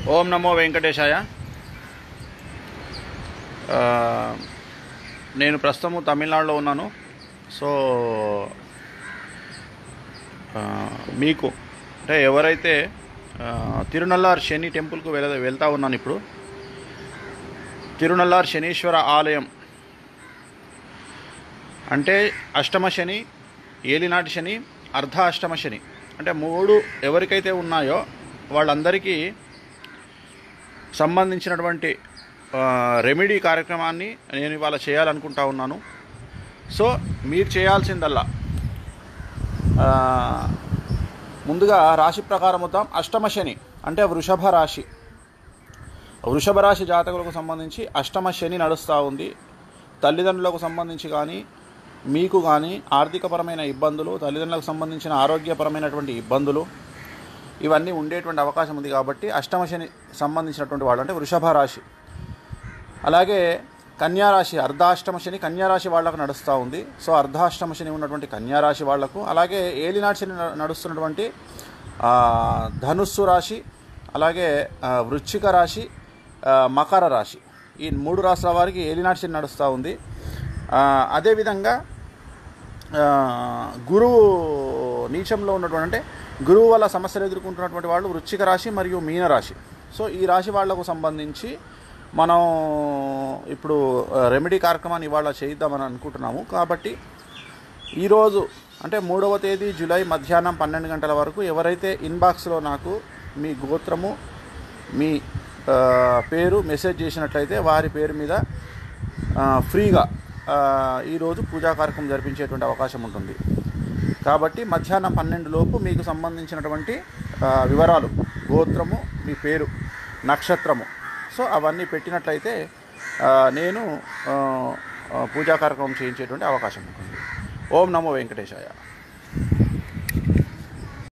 ఓం నమో వెంకటేశాయ. నేను ప్రస్తుతము తమిళనాడులో ఉన్నాను. సో మీకు అంటే ఎవరైతే తిరునల్లార్ శని టెంపుల్కు వెళ్తా ఉన్నాను ఇప్పుడు. తిరునల్లార్ శనీశ్వర ఆలయం అంటే అష్టమ శని, ఏలినాటి శని, అర్ధ అష్టమ శని అంటే మూడు ఎవరికైతే ఉన్నాయో వాళ్ళందరికీ సంబంధించినటువంటి రెమెడీ కార్యక్రమాన్ని నేను ఇవాళ చేయాలనుకుంటా ఉన్నాను. సో మీరు చేయాల్సిందల్లా ముందుగా రాశి ప్రకారం వద్దాం. అష్టమ శని అంటే వృషభ రాశి. వృషభ రాశి జాతకులకు సంబంధించి అష్టమ శని నడుస్తూ ఉంది. తల్లిదండ్రులకు సంబంధించి కానీ మీకు కానీ ఆర్థికపరమైన ఇబ్బందులు, తల్లిదండ్రులకు సంబంధించిన ఆరోగ్యపరమైనటువంటి ఇబ్బందులు ఇవన్నీ ఉండేటువంటి అవకాశం ఉంది. కాబట్టి అష్టమ శని సంబంధించినటువంటి వాళ్ళు అంటే వృషభ రాశి. అలాగే కన్యారాశి అర్ధాష్టమ శని కన్యారాశి వాళ్లకు నడుస్తూ ఉంది. సో అర్ధాష్టమ శని ఉన్నటువంటి కన్యారాశి వాళ్లకు, అలాగే ఏలినాటి శని నడుస్తున్నటువంటి ధనుస్సు రాశి, అలాగే వృశ్చిక రాశి, మకర రాశి, ఈ మూడు రాష్ట్రాల వారికి ఏలినాటి శని నడుస్తూ ఉంది. అదేవిధంగా గురువు నీచంలో ఉన్నటువంటి అంటే గురువు వల్ల సమస్యలు ఎదుర్కొంటున్నటువంటి వాళ్ళు వృశ్చిక రాశి మరియు మీనరాశి. సో ఈ రాశి వాళ్లకు సంబంధించి మనం ఇప్పుడు రెమెడీ కార్యక్రమాన్ని ఇవాళ చేద్దామని అనుకుంటున్నాము. కాబట్టి ఈరోజు అంటే 3వ తేదీ జూలై మధ్యాహ్నం 12 గంటల వరకు ఎవరైతే ఇన్బాక్స్లో నాకు మీ గోత్రము, మీ పేరు మెసేజ్ చేసినట్లయితే వారి పేరు మీద ఫ్రీగా ఈరోజు పూజా కార్యక్రమం జరిపించేటువంటి అవకాశం ఉంటుంది. కాబట్టి మధ్యాహ్నం 12 లోపు మీకు సంబంధించినటువంటి వివరాలు, గోత్రము, మీ పేరు, నక్షత్రము, సో అవన్నీ పెట్టినట్లయితే నేను పూజా కార్యక్రమం చేయించేటువంటి అవకాశం ఉంటుంది. ఓం నమో వెంకటేశాయ.